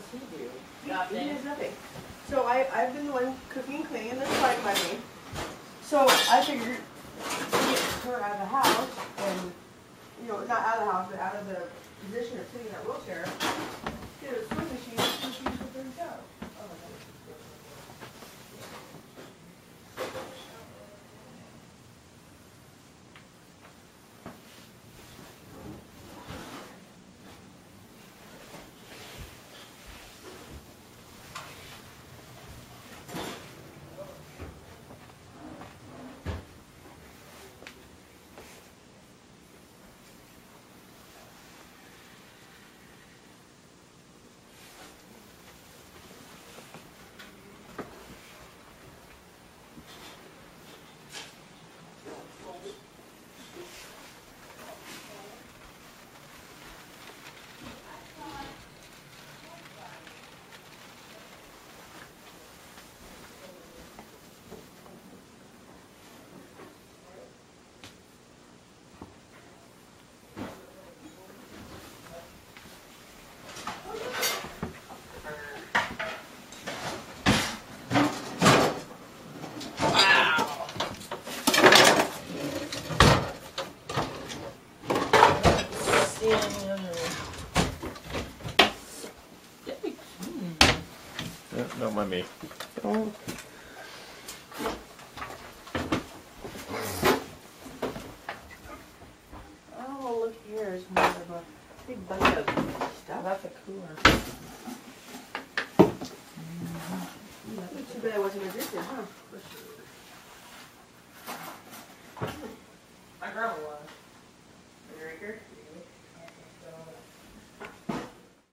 he do? He does nothing. So I've been the one cooking and cleaning, and that's fine by me. So I figured get her out of the house and, you know, not out of the house, but out of the position of sitting in that wheelchair. Get her a swing machine so she can put her down. Oh my God. Don't mind me. Oh. Oh, look here. There's more of a big bunch of stuff. That's a cooler. Too bad I wasn't a drinker, huh?